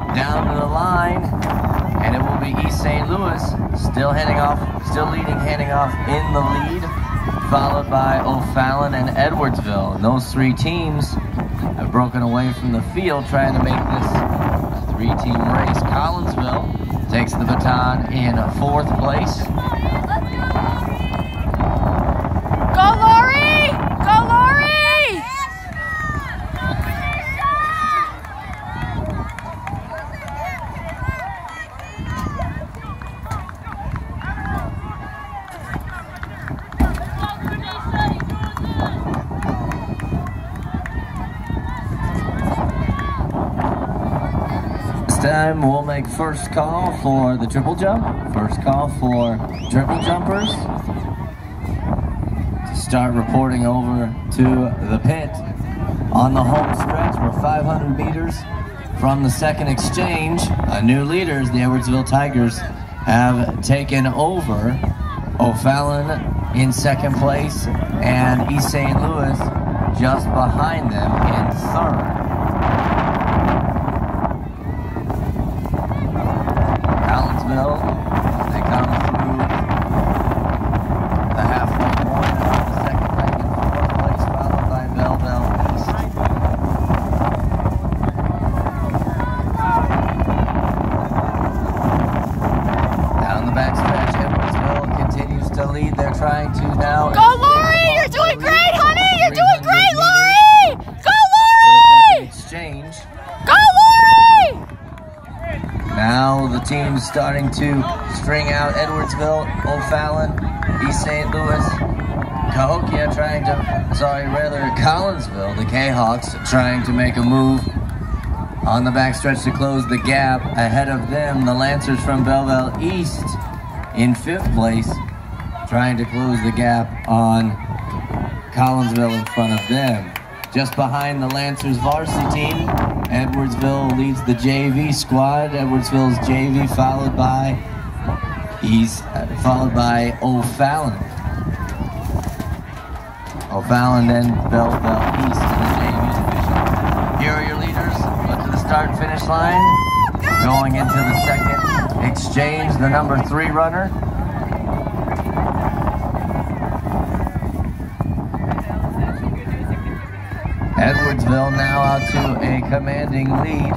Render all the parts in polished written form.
down to the line, and it will be East St. Louis still handing off in the lead, followed by O'Fallon and Edwardsville. And those three teams have broken away from the field, trying to make this a three-team race. Collinsville takes the baton in fourth place. Go Lorie! Go Lorie! Time we'll make first call for the triple jump. First call for triple jumpers to start reporting over to the pit. On the home stretch, we're 500 meters from the second exchange. New leaders, the Edwardsville Tigers, have taken over. O'Fallon in second place and East St. Louis just behind them in third. They come through the halfway point of the second leg in fourth place, followed by Belleville East. Down the backstretch, Edwardsville continues to lead. They're trying to now... Go Lorie! You're doing great, honey! You're doing great, Lorie! Go Lorie! Exchange. Go Lorie! Now the team's starting to string out Edwardsville, O'Fallon, East St. Louis, Cahokia Collinsville, the K-Hawks trying to make a move on the backstretch to close the gap. Ahead of them, the Lancers from Belleville East in fifth place, trying to close the gap on Collinsville in front of them. Just behind the Lancers varsity team, Edwardsville leads the JV squad. Edwardsville's JV followed by O'Fallon. O'Fallon, then Belleville East in the JV division. Here are your leaders. Look to the start and finish line. Going into the second exchange, the number 3 runner. Edwardsville now out to a commanding lead.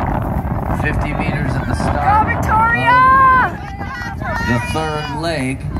50 meters at the start. Go Victoria! The third leg.